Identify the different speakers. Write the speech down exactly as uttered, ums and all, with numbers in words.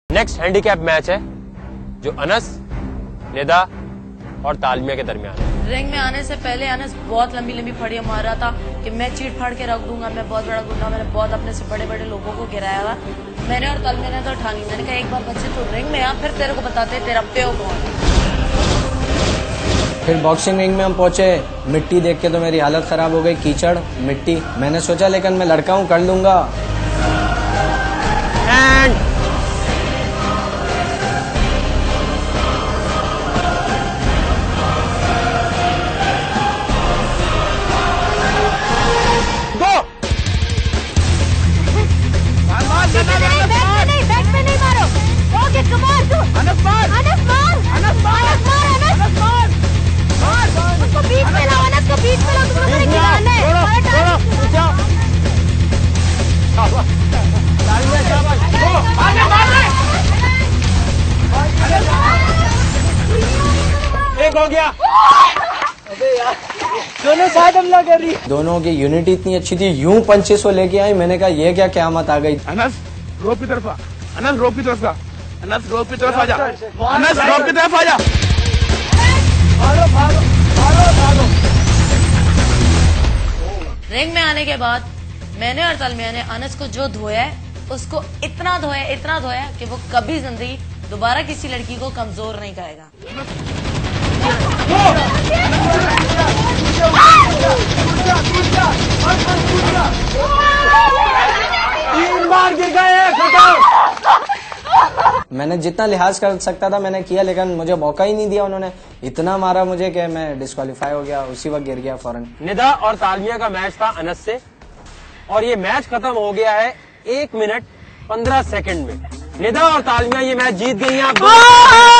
Speaker 1: Next handicap match है जो अनस, निदा और तालमिया के दरमियान है।
Speaker 2: रिंग में आने से पहले अनस बहुत लंबी लंबी फड़ियां मार रहा था कि मैं चीट फाड़ के रख दूंगा, मैं बहुत बड़ा गुंडा, मैंने बहुत अपने से बड़े बड़े लोगों को गिराया था। मैंने और तालमिया ने तो ठानी, मैंने कहा एक बार बच्चे तो रिंग में आ, फिर तेरे को बताते तेरा प्यो कौन है।
Speaker 3: फिर बॉक्सिंग रिंग में हम पहुंचे, मिट्टी देख के तो मेरी हालत खराब हो गई, कीचड़ मिट्टी। मैंने सोचा लेकिन मैं लड़का हूँ, कर लूंगा।
Speaker 1: एंड एक हो गया।
Speaker 3: अबे यार, दोनों साइड हमला कर रही। दोनों की यूनिटी इतनी अच्छी थी, यूं पंचेस वो लेके आई। मैंने कहा ये क्या क़यामत आ गई।
Speaker 4: अनस रोप की तरफ आ, अनस रोप की तरफ आ, अनस रोप की तरफ आ जा, अनस रोप की तरफ आ जा।
Speaker 3: भागो भागो भागो भागो।
Speaker 2: रिंग में आने के बाद मैंने और तालमिया ने अनस को जो धोया है, उसको इतना धोया इतना धोया कि वो कभी जिंदगी दोबारा किसी लड़की को कमजोर नहीं करेगा।
Speaker 1: तीन बार गिर गए।
Speaker 3: मैंने जितना लिहाज कर सकता था मैंने किया, लेकिन मुझे मौका ही नहीं दिया। उन्होंने इतना मारा मुझे कि मैं डिस्क्वालीफाई हो गया, उसी वक्त गिर गया फौरन।
Speaker 1: निदा और तालमिया का मैच था अनस से, और ये मैच खत्म हो गया है एक मिनट पंद्रह सेकंड में। निदा और तालमिया ये मैच जीत गई हैं।